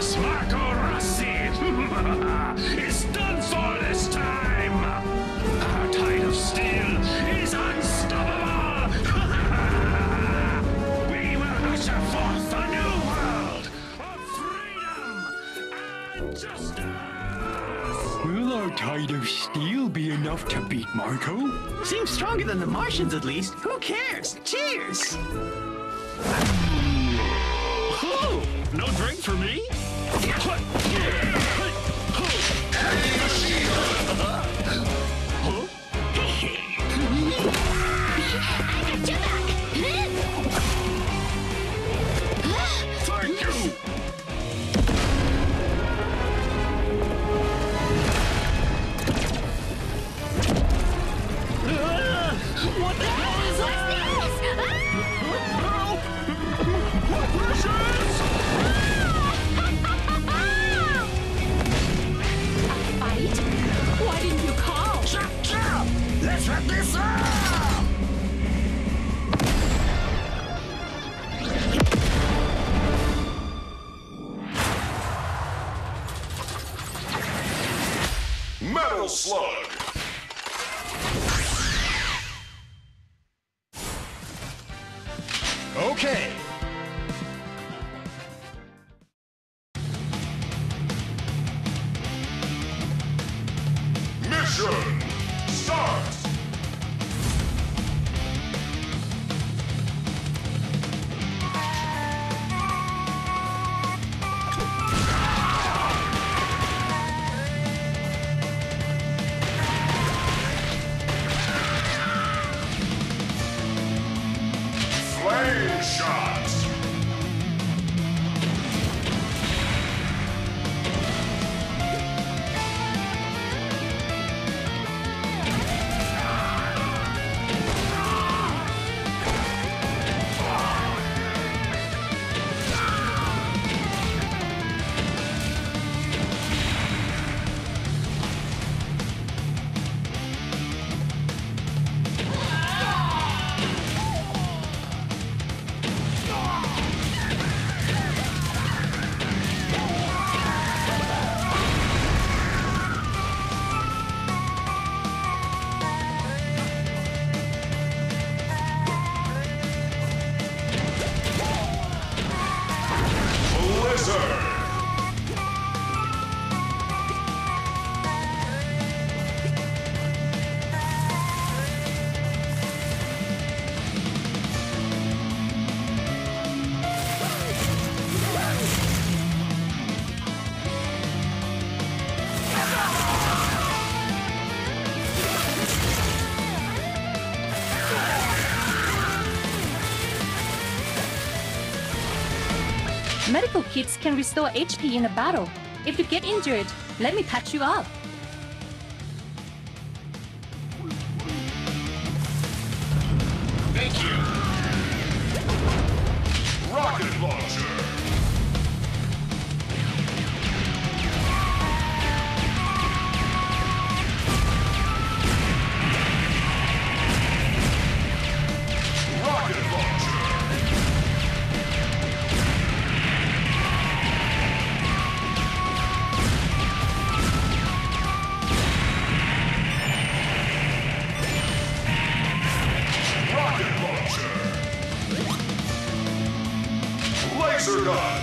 boss, Marco Rossi, is done for this time. Our tide of steel is unstoppable. We will usher forth a new world of freedom and justice. Will our tide of steel be enough to beat Marco? Seems stronger than the Martians, at least. Who cares? Cheers! Oh, no drink for me? Thank you! What the hell is this? Help! What precious? A fight? Why didn't you call? Chop, chop! Let's wrap this up! Metal Slug! Okay. Mission start! Flame shot! Blizzard! Medical kits can restore HP in a battle. If you get injured, let me patch you up. Thank you! Rocket launcher! Rocket launcher! Rocket launcher! Laser gun!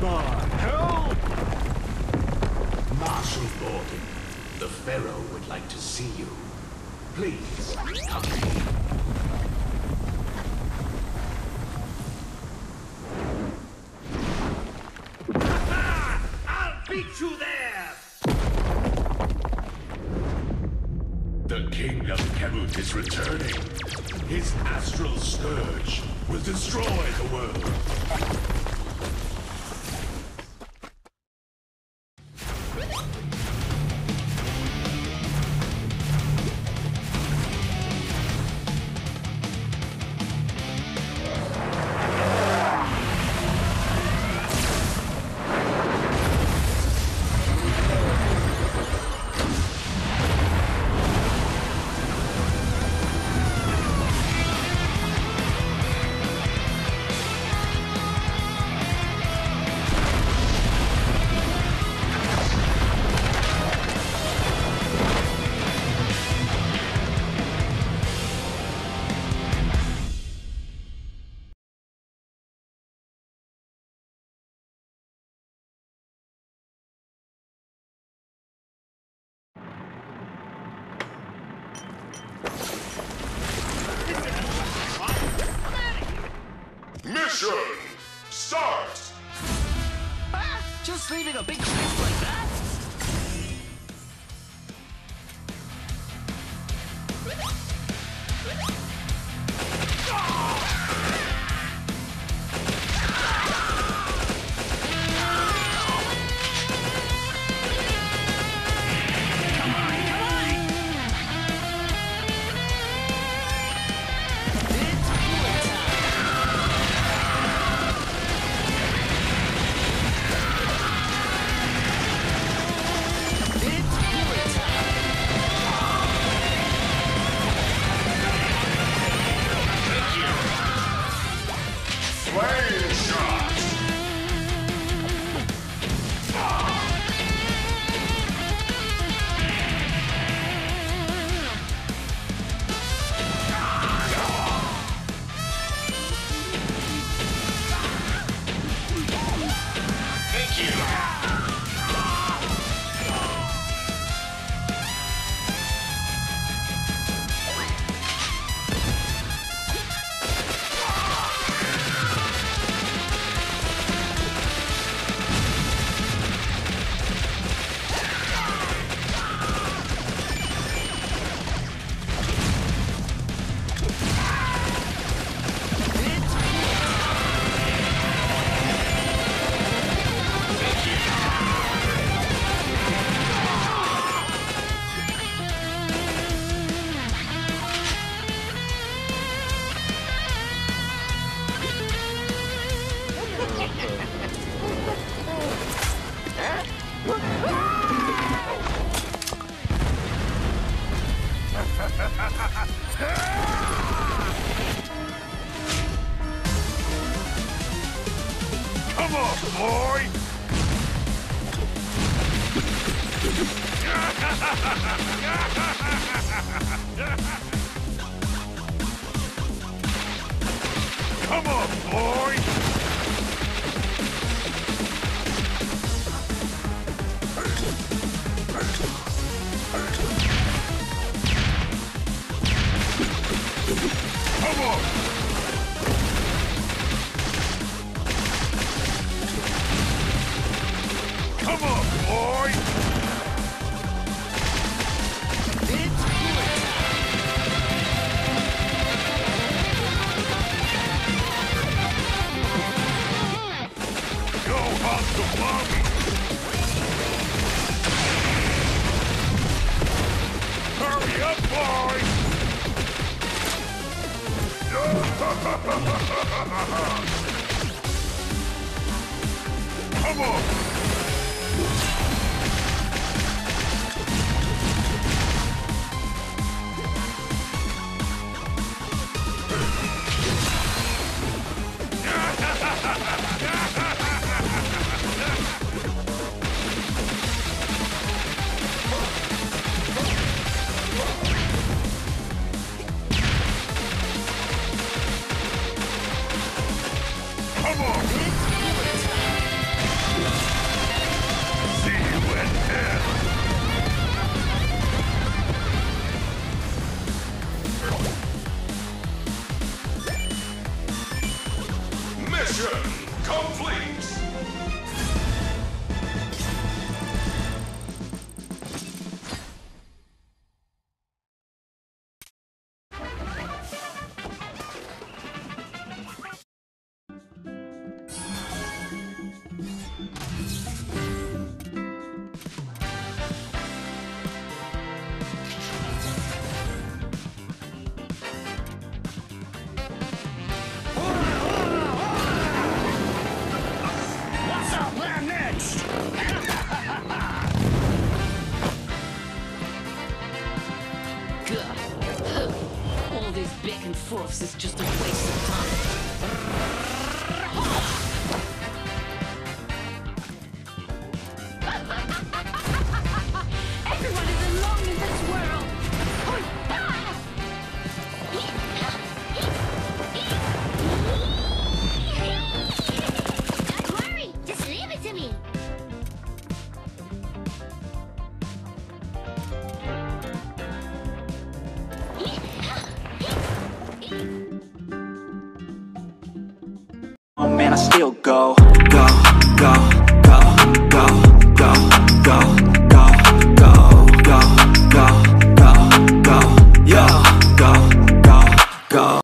Help! Marshal Gordon, the Pharaoh would like to see you. Please, come here. I'll beat you there! The King of Kemut is returning. His astral scourge will destroy the world. Mission start! Just leaving a big mess like that? Flame shot! Thank you! Come on, boy! Come on, boy! Come on! Come on, boy! Go on the mommy! Hurry up, boy! Come on! Come on! I still go.